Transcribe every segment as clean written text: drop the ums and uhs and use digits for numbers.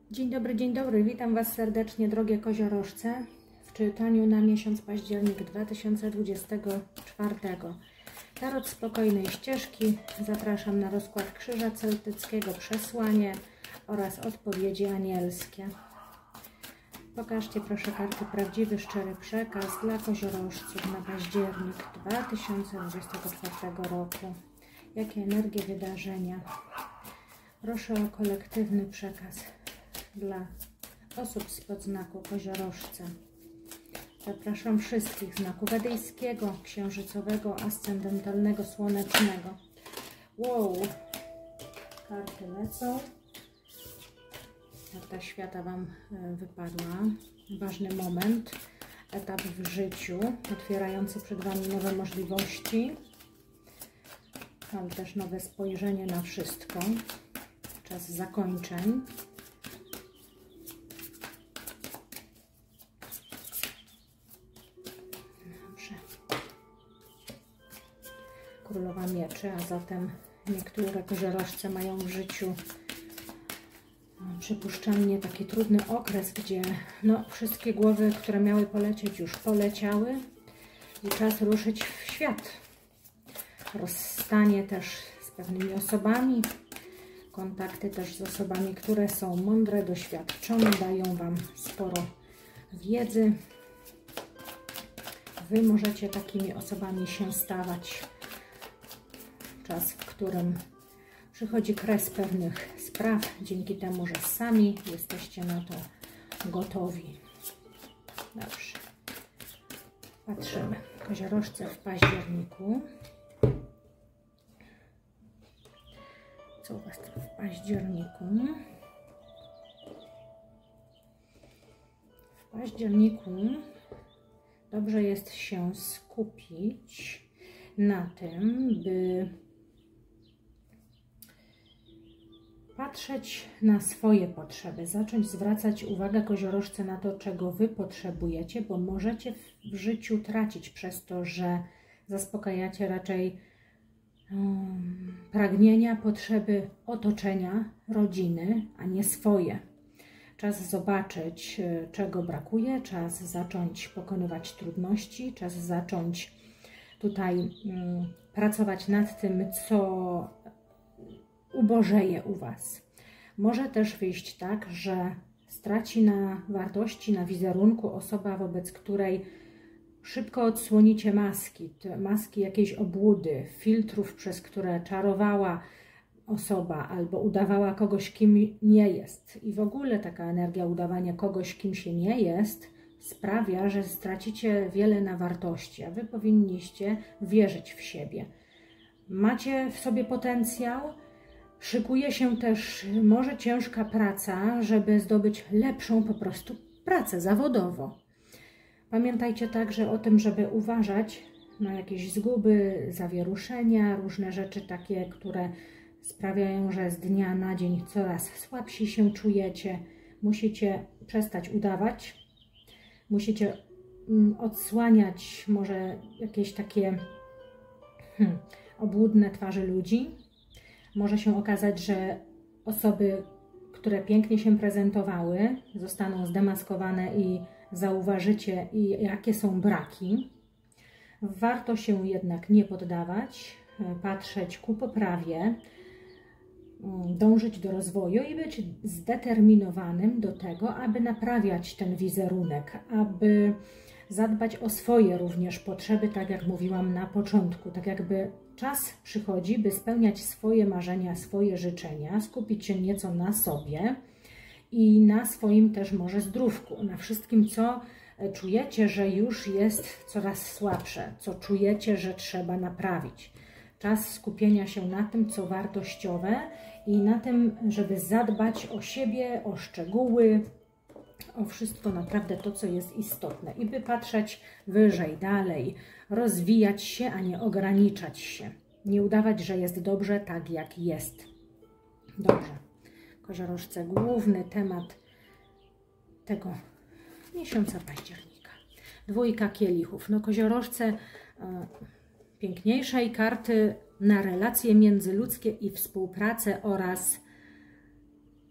Dzień dobry, witam Was serdecznie, drogie koziorożce, w czytaniu na miesiąc październik 2024. Tarot spokojnej ścieżki, zapraszam na rozkład krzyża celtyckiego, przesłanie oraz odpowiedzi anielskie. Pokażcie proszę karty prawdziwy, szczery przekaz dla koziorożców na październik 2024 roku. Jakie energie wydarzenia? Proszę o kolektywny przekaz dla osób spod znaku koziorożca. Zapraszam wszystkich znaku wedyjskiego, księżycowego, ascendentalnego, słonecznego. Wow, karty lecą. Karta świata Wam wypadła. Ważny moment, etap w życiu, otwierający przed Wami nowe możliwości, ale też nowe spojrzenie na wszystko. Czas zakończeń. Dobrze. Królowa mieczy, a zatem niektóre koziorożce mają w życiu przypuszczalnie taki trudny okres, gdzie wszystkie głowy, które miały polecieć, już poleciały i czas ruszyć w świat. Rozstanie też z pewnymi osobami, kontakty też z osobami, które są mądre, doświadczone, dają Wam sporo wiedzy. Wy możecie takimi osobami się stawać. Czas, w którym przychodzi kres pewnych spraw, dzięki temu, że sami jesteście na to gotowi. Dobrze. Patrzymy. Koziorożce w październiku. Co u Was w październiku? W październiku dobrze jest się skupić na tym, by patrzeć na swoje potrzeby, zacząć zwracać uwagę koziorożce na to, czego Wy potrzebujecie, bo możecie w życiu tracić przez to, że zaspokajacie raczej pragnienia, potrzeby otoczenia, rodziny, a nie swoje. Czas zobaczyć, czego brakuje, czas zacząć pokonywać trudności, czas zacząć tutaj pracować nad tym, co ubożeje u Was. Może też wyjść tak, że straci na wartości, na wizerunku osoba, wobec której szybko odsłonicie maski, te maski jakiejś obłudy, filtrów, przez które czarowała osoba albo udawała kogoś, kim nie jest. I w ogóle taka energia udawania kogoś, kim się nie jest, sprawia, że stracicie wiele na wartości, a Wy powinniście wierzyć w siebie. Macie w sobie potencjał, szykuje się też może ciężka praca, żeby zdobyć lepszą po prostu pracę zawodowo. Pamiętajcie także o tym, żeby uważać na jakieś zguby, zawieruszenia, różne rzeczy takie, które sprawiają, że z dnia na dzień coraz słabsi się czujecie. Musicie przestać udawać, musicie odsłaniać może jakieś takie obłudne twarze ludzi. Może się okazać, że osoby, które pięknie się prezentowały, zostaną zdemaskowane i zauważycie, jakie są braki. Warto się jednak nie poddawać, patrzeć ku poprawie, dążyć do rozwoju i być zdeterminowanym do tego, aby naprawiać ten wizerunek, aby zadbać o swoje również potrzeby, tak jak mówiłam na początku, tak jakby czas przychodzi, by spełniać swoje marzenia, swoje życzenia, skupić się nieco na sobie i na swoim też może zdrówku, na wszystkim, co czujecie, że już jest coraz słabsze, co czujecie, że trzeba naprawić. Czas skupienia się na tym, co wartościowe i na tym, żeby zadbać o siebie, o szczegóły, o wszystko naprawdę to, co jest istotne i by patrzeć wyżej, dalej, rozwijać się, a nie ograniczać się. Nie udawać, że jest dobrze tak, jak jest. Dobrze. Koziorożce, główny temat tego miesiąca października. Dwójka kielichów. Koziorożce piękniejszej karty na relacje międzyludzkie i współpracę oraz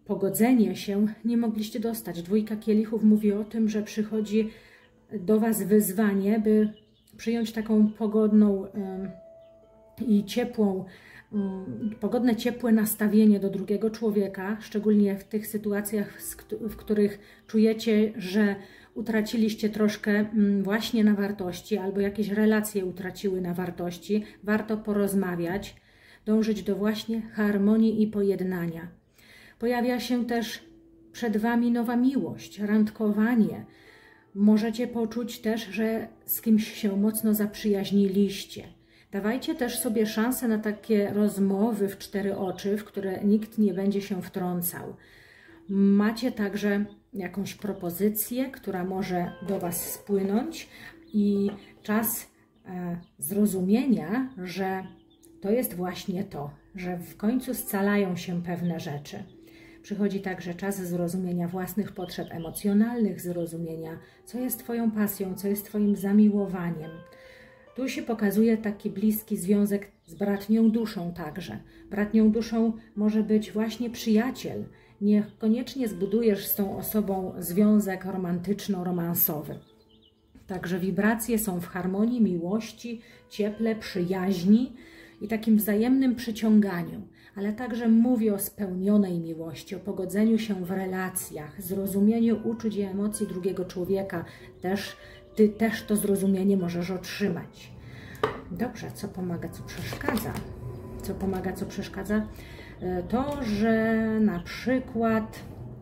pogodzenie się nie mogliście dostać. Dwójka kielichów mówi o tym, że przychodzi do Was wyzwanie, by przyjąć taką pogodną i ciepłą, pogodne, ciepłe nastawienie do drugiego człowieka, szczególnie w tych sytuacjach, w których czujecie, że utraciliście troszkę właśnie na wartości albo jakieś relacje utraciły na wartości. Warto porozmawiać, dążyć do właśnie harmonii i pojednania. Pojawia się też przed Wami nowa miłość, randkowanie. Możecie poczuć też, że z kimś się mocno zaprzyjaźniliście. Dawajcie też sobie szansę na takie rozmowy w 4 oczy, w które nikt nie będzie się wtrącał. Macie także jakąś propozycję, która może do Was spłynąć i czas zrozumienia, że to jest właśnie to, że w końcu scalają się pewne rzeczy. Przychodzi także czas zrozumienia własnych potrzeb emocjonalnych, zrozumienia, co jest Twoją pasją, co jest Twoim zamiłowaniem. Tu się pokazuje taki bliski związek z bratnią duszą także. Bratnią duszą może być właśnie przyjaciel. Niekoniecznie zbudujesz z tą osobą związek romantyczno-romansowy. Także wibracje są w harmonii, miłości, cieple, przyjaźni i takim wzajemnym przyciąganiu. Ale także mówi o spełnionej miłości, o pogodzeniu się w relacjach, zrozumieniu uczuć i emocji drugiego człowieka. Ty też to zrozumienie możesz otrzymać. Dobrze, co pomaga, co przeszkadza? Co pomaga, co przeszkadza? To, że na przykład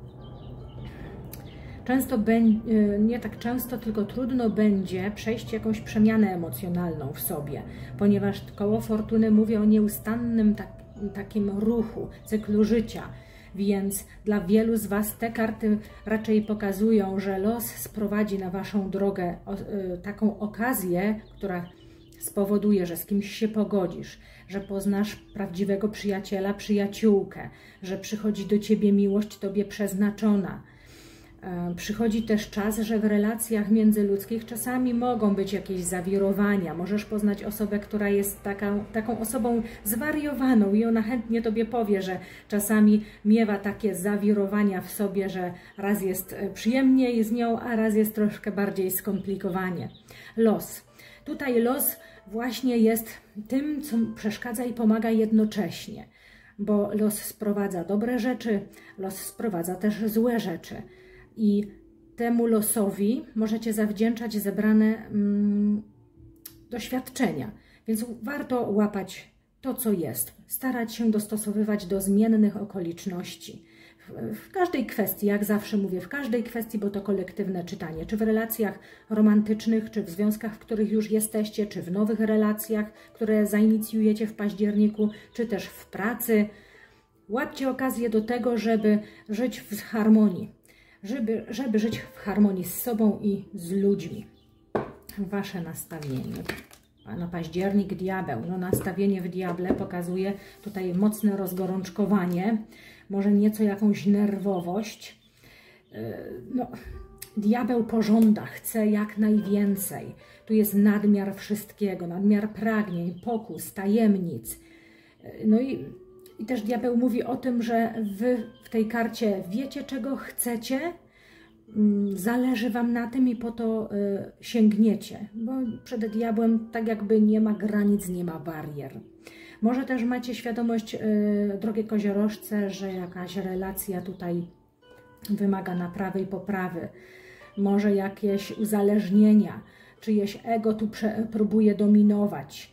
często, nie tak często, tylko trudno będzie przejść jakąś przemianę emocjonalną w sobie, ponieważ koło fortuny mówi o nieustannym takim ruchu, cyklu życia. Więc dla wielu z Was te karty raczej pokazują, że los sprowadzi na Waszą drogę taką okazję, która spowoduje, że z kimś się pogodzisz, że poznasz prawdziwego przyjaciela, przyjaciółkę, że przychodzi do Ciebie miłość Tobie przeznaczona. Przychodzi też czas, że w relacjach międzyludzkich czasami mogą być jakieś zawirowania. Możesz poznać osobę, która jest taką osobą zwariowaną i ona chętnie Tobie powie, że czasami miewa takie zawirowania w sobie, że raz jest przyjemniej z nią, a raz jest troszkę bardziej skomplikowanie. Los. Tutaj los właśnie jest tym, co przeszkadza i pomaga jednocześnie, bo los sprowadza dobre rzeczy, los sprowadza też złe rzeczy. I temu losowi możecie zawdzięczać zebrane doświadczenia. Więc warto łapać to, co jest. Starać się dostosowywać do zmiennych okoliczności. W każdej kwestii, jak zawsze mówię, w każdej kwestii, bo to kolektywne czytanie. Czy w relacjach romantycznych, czy w związkach, w których już jesteście, czy w nowych relacjach, które zainicjujecie w październiku, czy też w pracy. Łapcie okazję do tego, żeby żyć w harmonii. Żeby żyć w harmonii z sobą i z ludźmi. Wasze nastawienie na październik, diabeł. No, nastawienie w diable pokazuje tutaj mocne rozgorączkowanie, może nieco jakąś nerwowość. No, diabeł pożąda, chce jak najwięcej. Tu jest nadmiar wszystkiego, nadmiar pragnień, pokus, tajemnic. No i też diabeł mówi o tym, że Wy w tej karcie wiecie, czego chcecie, zależy Wam na tym i po to sięgniecie, bo przed diabłem tak jakby nie ma granic, nie ma barier. Może też macie świadomość, drogie koziorożce, że jakaś relacja tutaj wymaga naprawy i poprawy. Może jakieś uzależnienia, czyjeś ego tu próbuje dominować.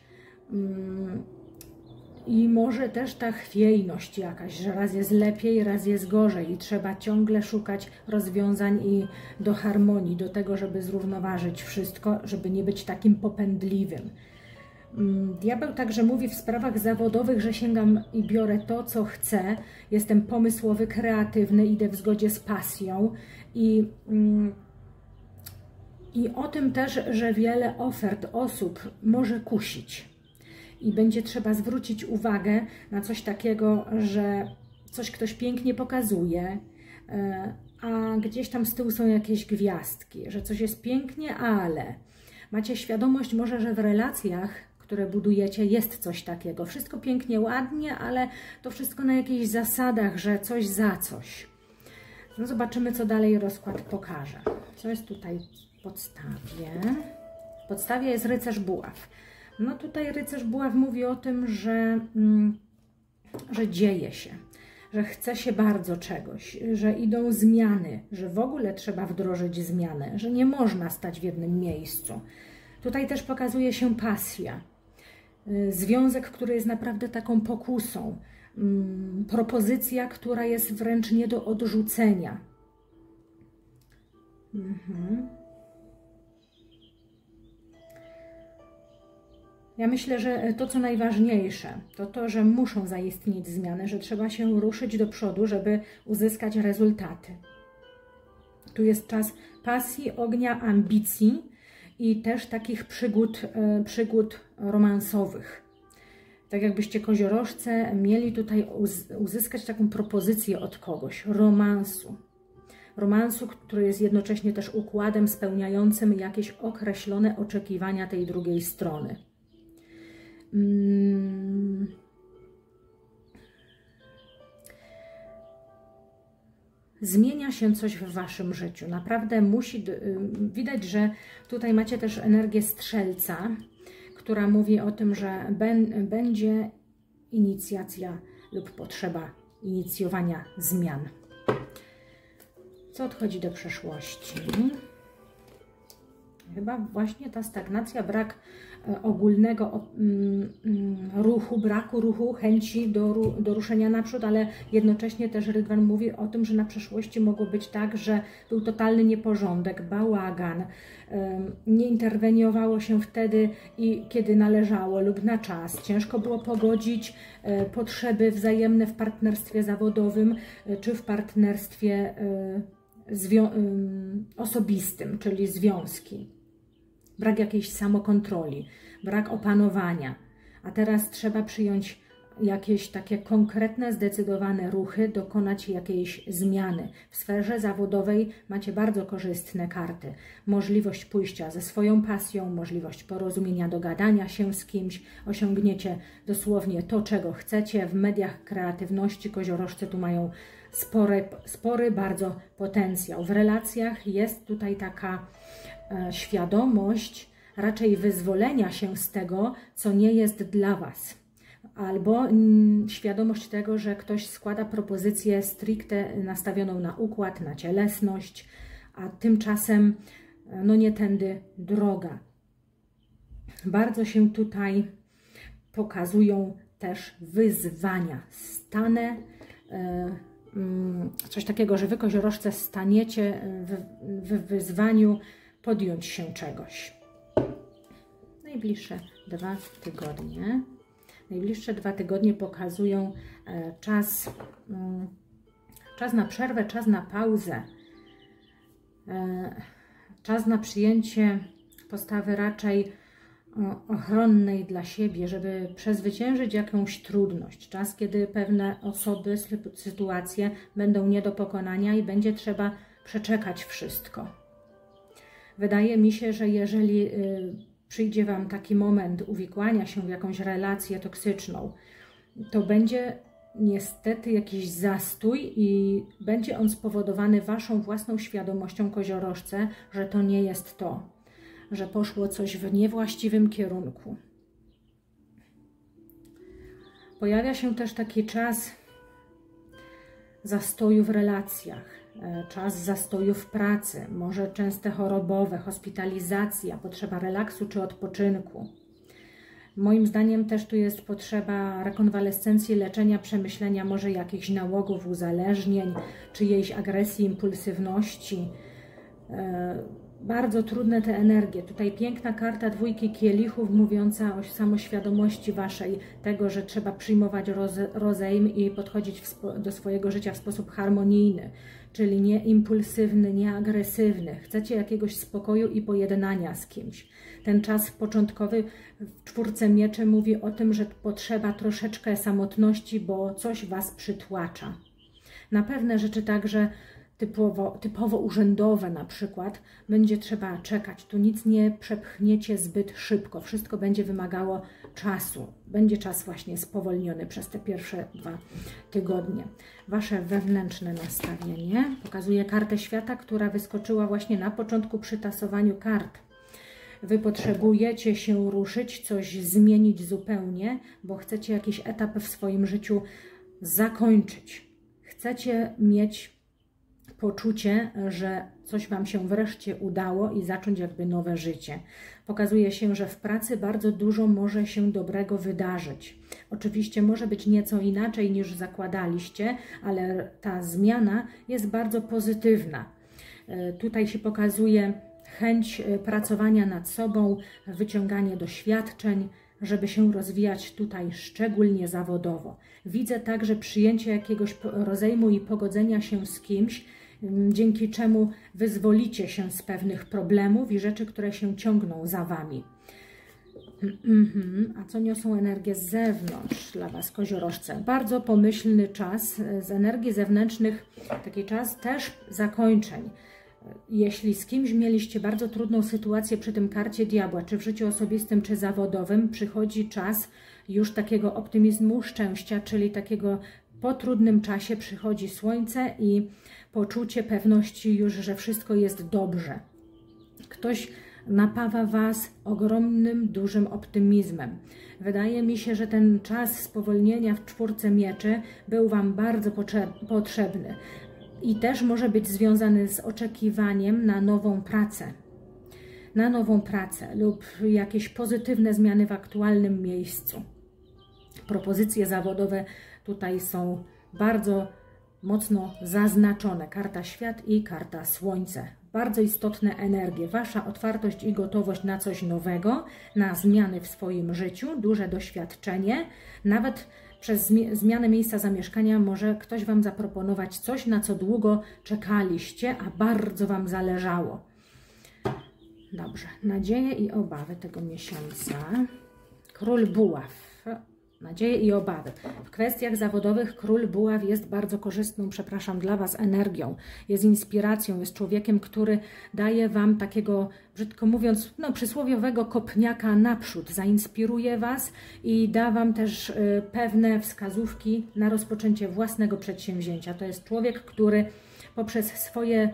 I może też ta chwiejność jakaś, że raz jest lepiej, raz jest gorzej i trzeba ciągle szukać rozwiązań i do harmonii, do tego, żeby zrównoważyć wszystko, żeby nie być takim popędliwym. Diabeł także mówi w sprawach zawodowych, że sięgam i biorę to, co chcę, jestem pomysłowy, kreatywny, idę w zgodzie z pasją i o tym też, że wiele ofert osób może kusić. I będzie trzeba zwrócić uwagę na coś takiego, że coś ktoś pięknie pokazuje, a gdzieś tam z tyłu są jakieś gwiazdki, że coś jest pięknie, ale macie świadomość może, że w relacjach, które budujecie, jest coś takiego. Wszystko pięknie, ładnie, ale to wszystko na jakichś zasadach, że coś za coś. No zobaczymy, co dalej rozkład pokaże. Co jest tutaj w podstawie? W podstawie jest rycerz buław. No tutaj rycerz buław mówi o tym, że dzieje się, że chce się bardzo czegoś, że idą zmiany, że w ogóle trzeba wdrożyć zmiany, że nie można stać w jednym miejscu. Tutaj też pokazuje się pasja, związek, który jest naprawdę taką pokusą, propozycja, która jest wręcz nie do odrzucenia. Ja myślę, że to, co najważniejsze, to to, że muszą zaistnieć zmiany, że trzeba się ruszyć do przodu, żeby uzyskać rezultaty. Tu jest czas pasji, ognia, ambicji i też takich przygód romansowych. Tak jakbyście koziorożce mieli tutaj uzyskać taką propozycję od kogoś, romansu. Romansu, który jest jednocześnie też układem spełniającym jakieś określone oczekiwania tej drugiej strony. Zmienia się coś w waszym życiu. Naprawdę widać, że tutaj macie też energię strzelca, która mówi o tym, że będzie inicjacja lub potrzeba inicjowania zmian. Co odchodzi do przeszłości? Chyba właśnie ta stagnacja, brak ogólnego braku ruchu, chęci do ruszenia naprzód, ale jednocześnie też Rydwan mówi o tym, że na przeszłości mogło być tak, że był totalny nieporządek, bałagan, nie interweniowało się wtedy, kiedy należało lub na czas. Ciężko było pogodzić potrzeby wzajemne w partnerstwie zawodowym czy w partnerstwie osobistym, czyli związki. Brak jakiejś samokontroli, brak opanowania. A teraz trzeba przyjąć jakieś takie konkretne, zdecydowane ruchy, dokonać jakiejś zmiany. W sferze zawodowej macie bardzo korzystne karty. Możliwość pójścia ze swoją pasją, możliwość porozumienia, dogadania się z kimś. Osiągniecie dosłownie to, czego chcecie. W mediach kreatywności koziorożcy tu mają spory bardzo potencjał. W relacjach jest tutaj taka świadomość raczej wyzwolenia się z tego, co nie jest dla was. Albo świadomość tego, że ktoś składa propozycję stricte nastawioną na układ, na cielesność, a tymczasem no nie tędy droga. Bardzo się tutaj pokazują też wyzwania. Coś takiego, że wy koziorożce staniecie w wyzwaniu podjąć się czegoś. Najbliższe 2 tygodnie. Najbliższe 2 tygodnie pokazują czas na przerwę, czas na pauzę, czas na przyjęcie postawy raczej ochronnej dla siebie, żeby przezwyciężyć jakąś trudność. Czas, kiedy pewne osoby, sytuacje będą nie do pokonania i będzie trzeba przeczekać wszystko. Wydaje mi się, że jeżeli przyjdzie wam taki moment uwikłania się w jakąś relację toksyczną, to będzie niestety jakiś zastój i będzie on spowodowany waszą własną świadomością koziorożce, że to nie jest to, że poszło coś w niewłaściwym kierunku. Pojawia się też taki czas zastoju w relacjach, czas zastoju w pracy, może częste chorobowe, hospitalizacja, potrzeba relaksu czy odpoczynku. Moim zdaniem też tu jest potrzeba rekonwalescencji, leczenia, przemyślenia może jakichś nałogów, uzależnień, czyjejś agresji, impulsywności. Bardzo trudne te energie. Tutaj piękna karta 2 kielichów mówiąca o samoświadomości waszej, tego, że trzeba przyjmować rozejm i podchodzić do swojego życia w sposób harmonijny, czyli nie impulsywny, nie agresywny. Chcecie jakiegoś spokoju i pojednania z kimś. Ten czas początkowy w 4 mieczy mówi o tym, że potrzeba troszeczkę samotności, bo coś was przytłacza. Na pewne rzeczy także typowo urzędowe na przykład, będzie trzeba czekać. Tu nic nie przepchniecie zbyt szybko. Wszystko będzie wymagało czasu. Będzie czas właśnie spowolniony przez te pierwsze 2 tygodnie. Wasze wewnętrzne nastawienie pokazuje kartę świata, która wyskoczyła właśnie na początku przy tasowaniu kart. Wy potrzebujecie się ruszyć, coś zmienić zupełnie, bo chcecie jakiś etap w swoim życiu zakończyć. Chcecie mieć poczucie, że coś Wam się wreszcie udało i zacząć jakby nowe życie. Pokazuje się, że w pracy bardzo dużo może się dobrego wydarzyć. Oczywiście może być nieco inaczej niż zakładaliście, ale ta zmiana jest bardzo pozytywna. Tutaj się pokazuje chęć pracowania nad sobą, wyciąganie doświadczeń, żeby się rozwijać tutaj szczególnie zawodowo. Widzę także przyjęcie jakiegoś rozejmu i pogodzenia się z kimś, dzięki czemu wyzwolicie się z pewnych problemów i rzeczy, które się ciągną za Wami. A co niosą energie z zewnątrz dla Was, koziorożce? Bardzo pomyślny czas z energii zewnętrznych, taki czas też zakończeń. Jeśli z kimś mieliście bardzo trudną sytuację przy tym karcie diabła, czy w życiu osobistym, czy zawodowym, przychodzi czas już takiego optymizmu, szczęścia, czyli takiego po trudnym czasie przychodzi słońce i poczucie pewności już, że wszystko jest dobrze. Ktoś napawa Was ogromnym, dużym optymizmem. Wydaje mi się, że ten czas spowolnienia w 4 mieczy był Wam bardzo potrzebny. I też może być związany z oczekiwaniem na nową pracę. Na nową pracę lub jakieś pozytywne zmiany w aktualnym miejscu. Propozycje zawodowe tutaj są bardzo mocno zaznaczone. Karta Świat i karta Słońce. Bardzo istotne energie. Wasza otwartość i gotowość na coś nowego, na zmiany w swoim życiu, duże doświadczenie, nawet przez zmianę miejsca zamieszkania może ktoś Wam zaproponować coś, na co długo czekaliście, a bardzo Wam zależało. Dobrze, nadzieje i obawy tego miesiąca. Król Buław. Nadzieje i obawy. W kwestiach zawodowych król buław jest bardzo korzystną, dla Was energią. Jest inspiracją, jest człowiekiem, który daje Wam takiego, brzydko mówiąc, przysłowiowego kopniaka naprzód. Zainspiruje Was i da Wam też pewne wskazówki na rozpoczęcie własnego przedsięwzięcia. To jest człowiek, który poprzez swoje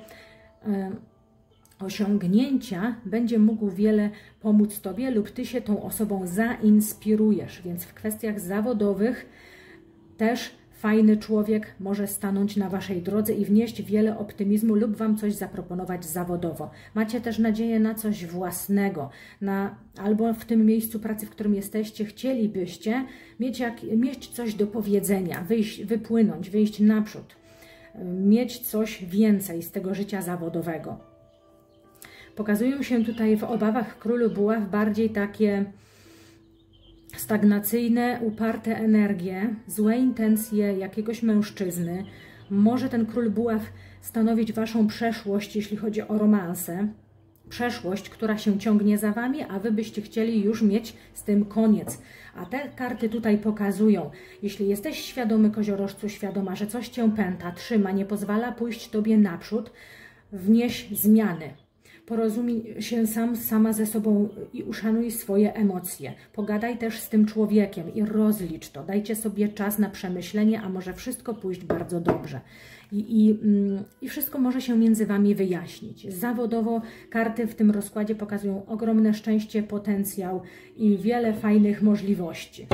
osiągnięcia będzie mógł wiele pomóc Tobie lub Ty się tą osobą zainspirujesz. Więc w kwestiach zawodowych też fajny człowiek może stanąć na Waszej drodze i wnieść wiele optymizmu lub Wam coś zaproponować zawodowo. Macie też nadzieję na coś własnego, albo w tym miejscu pracy, w którym jesteście, chcielibyście mieć coś do powiedzenia, wypłynąć, wyjść naprzód, mieć coś więcej z tego życia zawodowego. Pokazują się tutaj w obawach królu buław bardziej takie stagnacyjne, uparte energie, złe intencje jakiegoś mężczyzny. Może ten król buław stanowić Waszą przeszłość, jeśli chodzi o romanse. Przeszłość, która się ciągnie za Wami, a Wy byście chcieli już mieć z tym koniec. A te karty tutaj pokazują, jeśli jesteś świadomy, koziorożcu, świadoma, że coś Cię pęta, trzyma, nie pozwala pójść Tobie naprzód, wnieś zmiany. Porozumiej się sama ze sobą i uszanuj swoje emocje. Pogadaj też z tym człowiekiem i rozlicz to. Dajcie sobie czas na przemyślenie, a może wszystko pójść bardzo dobrze. I wszystko może się między Wami wyjaśnić. Zawodowo karty w tym rozkładzie pokazują ogromne szczęście, potencjał i wiele fajnych możliwości.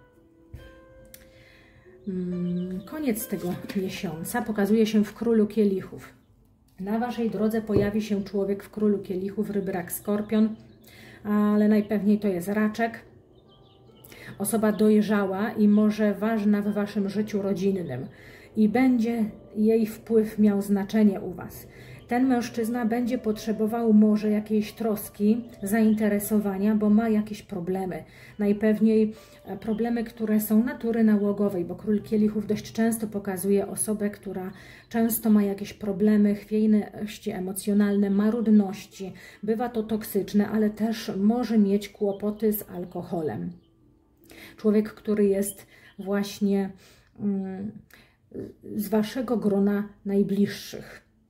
Koniec tego miesiąca pokazuje się w Królu Kielichów. Na Waszej drodze pojawi się człowiek w Królu Kielichów, ryby, rak, skorpion, ale najpewniej to jest raczek. Osoba dojrzała i może ważna w Waszym życiu rodzinnym i będzie jej wpływ miał znaczenie u Was. Ten mężczyzna będzie potrzebował może jakiejś troski, zainteresowania, bo ma jakieś problemy. Najpewniej problemy, które są natury nałogowej, bo Król Kielichów dość często pokazuje osobę, która często ma jakieś problemy, chwiejności emocjonalne, marudności. Bywa to toksyczne, ale też może mieć kłopoty z alkoholem. Człowiek, który jest właśnie z Waszego grona najbliższych.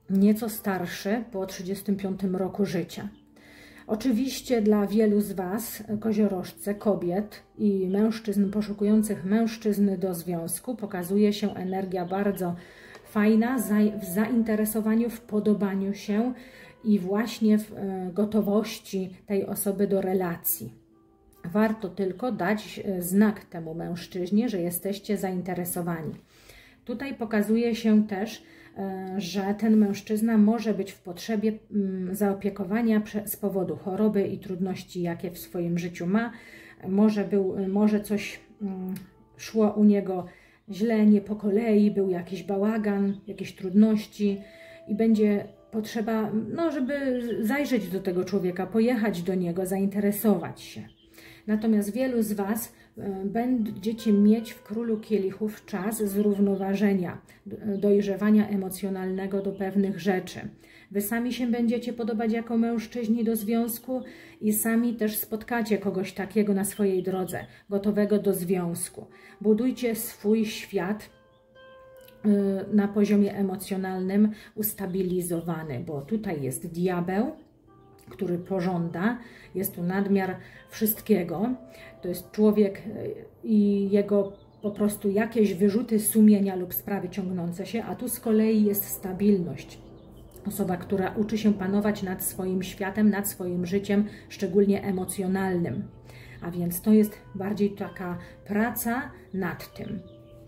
nieco starszy, po 35 roku życia. Oczywiście dla wielu z Was, koziorożce, kobiet i mężczyzn poszukujących mężczyzny do związku, pokazuje się energia bardzo fajna w zainteresowaniu, w podobaniu się i właśnie w gotowości tej osoby do relacji. Warto tylko dać znak temu mężczyźnie, że jesteście zainteresowani. Tutaj pokazuje się też, że ten mężczyzna może być w potrzebie zaopiekowania z powodu choroby i trudności, jakie w swoim życiu ma. Może coś szło u niego źle, nie po kolei, był jakiś bałagan, jakieś trudności i będzie potrzeba, żeby zajrzeć do tego człowieka, pojechać do niego, zainteresować się. Natomiast wielu z Was będziecie mieć w Królu Kielichów czas zrównoważenia, dojrzewania emocjonalnego do pewnych rzeczy. Wy sami się będziecie podobać jako mężczyźni do związku i sami też spotkacie kogoś takiego na swojej drodze, gotowego do związku. Budujcie swój świat na poziomie emocjonalnym ustabilizowany, bo tutaj jest diabeł, który pożąda, jest tu nadmiar wszystkiego. To jest człowiek i jego po prostu jakieś wyrzuty sumienia lub sprawy ciągnące się, a tu z kolei jest stabilność. Osoba, która uczy się panować nad swoim światem, nad swoim życiem, szczególnie emocjonalnym. A więc to jest bardziej taka praca nad tym.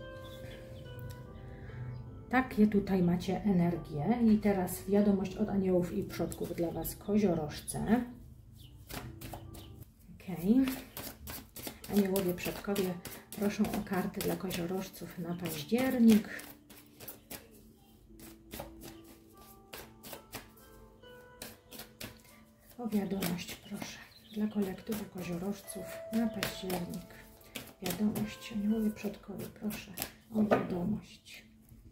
Takie tutaj macie energię. I teraz wiadomość od aniołów i przodków dla Was, koziorożce. Aniołowie, przodkowie proszą o karty dla koziorożców na październik. O wiadomość proszę dla kolektywu koziorożców na październik. Wiadomość, aniołowie, przodkowie, proszę o wiadomość.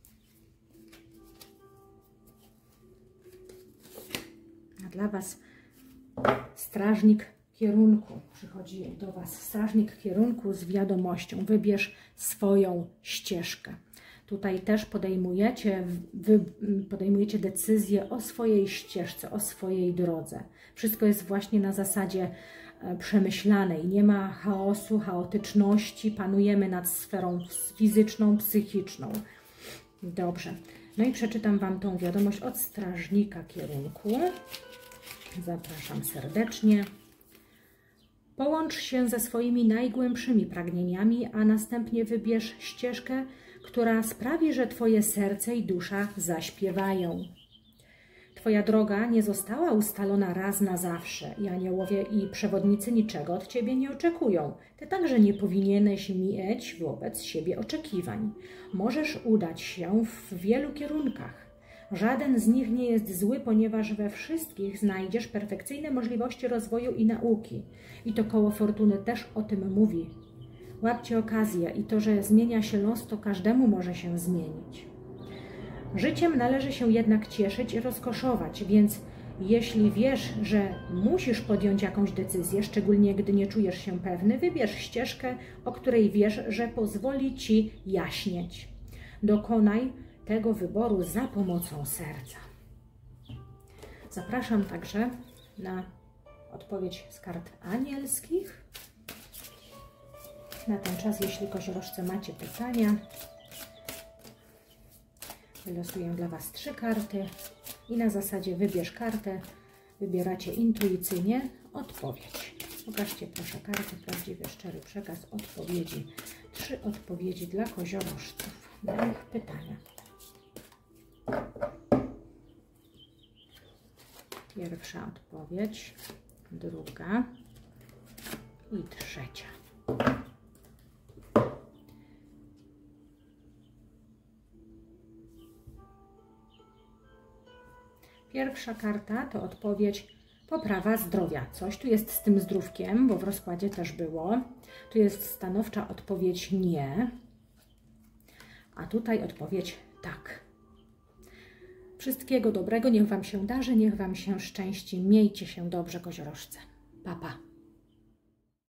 A dla Was strażnik kierunku. Przychodzi do Was strażnik kierunku z wiadomością. Wybierz swoją ścieżkę. Tutaj też podejmujecie decyzję o swojej ścieżce, o swojej drodze. Wszystko jest właśnie na zasadzie przemyślanej. Nie ma chaosu, chaotyczności. Panujemy nad sferą fizyczną, psychiczną. Dobrze. No i przeczytam Wam tą wiadomość od strażnika kierunku. Zapraszam serdecznie. Połącz się ze swoimi najgłębszymi pragnieniami, a następnie wybierz ścieżkę, która sprawi, że Twoje serce i dusza zaśpiewają. Twoja droga nie została ustalona raz na zawsze i aniołowie i przewodnicy niczego od Ciebie nie oczekują. Ty także nie powinieneś mieć wobec siebie oczekiwań. Możesz udać się w wielu kierunkach. Żaden z nich nie jest zły, ponieważ we wszystkich znajdziesz perfekcyjne możliwości rozwoju i nauki. I to koło fortuny też o tym mówi. Łapcie okazję i to, że zmienia się los, to każdemu może się zmienić. Życiem należy się jednak cieszyć i rozkoszować, więc jeśli wiesz, że musisz podjąć jakąś decyzję, szczególnie gdy nie czujesz się pewny, wybierz ścieżkę, o której wiesz, że pozwoli Ci jaśnieć. Dokonaj tego wyboru za pomocą serca. Zapraszam także na odpowiedź z kart anielskich. Na ten czas, jeśli koziorożce macie pytania, wylosuję dla Was 3 karty i na zasadzie wybierz kartę, wybieracie intuicyjnie odpowiedź. Pokażcie proszę karty, prawdziwy, szczery przekaz, odpowiedzi. 3 odpowiedzi dla koziorożców na ich pytania. Pierwsza odpowiedź, druga i trzecia. Pierwsza karta to odpowiedź poprawa zdrowia. Coś tu jest z tym zdrówkiem, bo w rozkładzie też było. Tu jest stanowcza odpowiedź nie, a tutaj odpowiedź tak. Wszystkiego dobrego, niech Wam się darzy, niech Wam się szczęści. Miejcie się dobrze, koziorożce. Pa, pa.